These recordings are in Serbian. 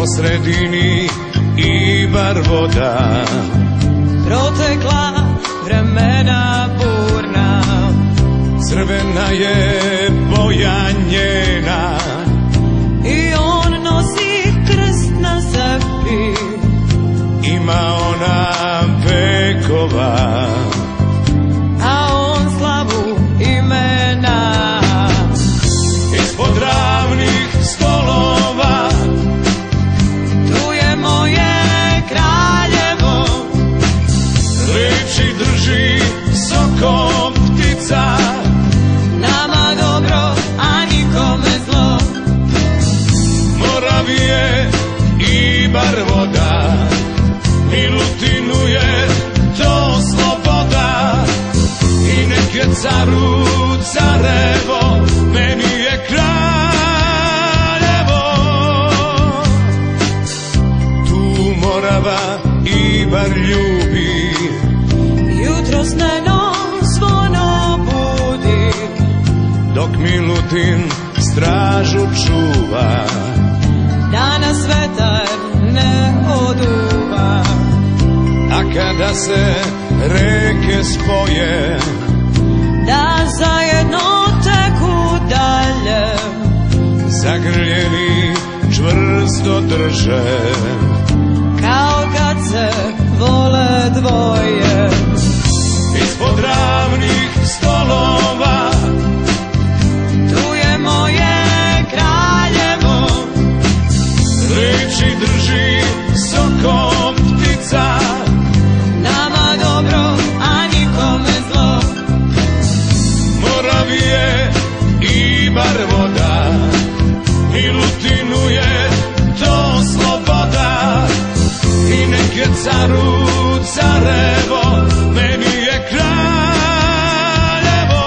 sredini Ibar voda. Protekla vremena burna, crvena je boja njena, i on nosi krst na sebi. Ima ona vekova, a on slavu imena. Ispod ravnih stolova tu je moje kraljevo, riči drži soko ptica, nama dobro, a nikome zlo. Moravije i bar voda, Milutinu je to sloboda. I nek je caru carevo, meni je kraljevo. Tu Morava i bar ljubi, jutro sneno zvono budi, dok Milutin stražu čuva, da nas vetar ne oduva. A kada se reke spoje, da zajedno teku dalje, zagrljeni čvrsto drže, kao kad se vole dvoje. Ispod ravnih stolova tu je moje kraljevo, riči drži soko ptica, nama dobro, a nikome zlo. Moravije i bar voda, Milutinu je to sloboda. I nek je caru carevo, meni je kraljevo.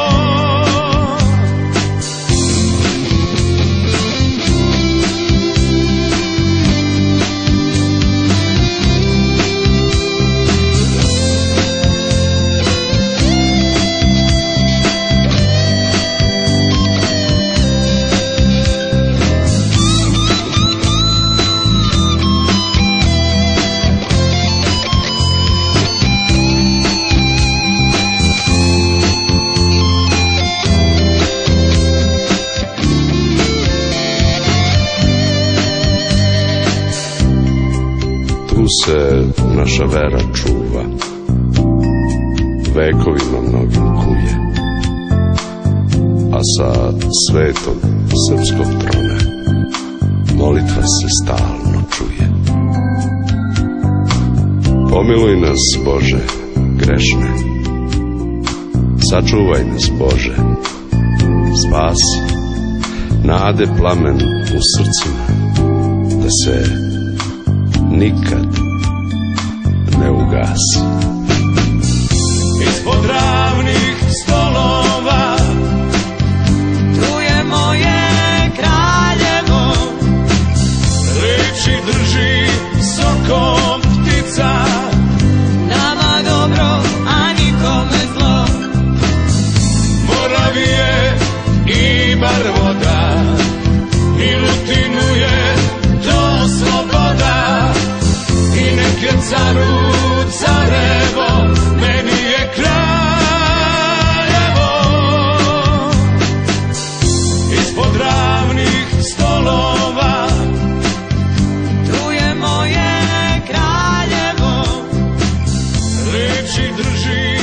Tu se naša vera čuva, vekovima mnogim kuje, a sa svetog srpskog trona molitva se stalno čuje. Pomiluj nas, Bože, grešne, sačuvaj nas, Bože, spasi, nade plamen u srcima, da se nikad ne ugasi. Ispod ravnih stolova tu je moje kraljevo, riči drži soko ptica, nama dobro, a nikome zlo. Moravije i bar voda, Milutinu je to sloboda. I nek je caru carevo, meni je kraljevo. Ispod ravnih stolova Tu je moje kraljevo, riči drži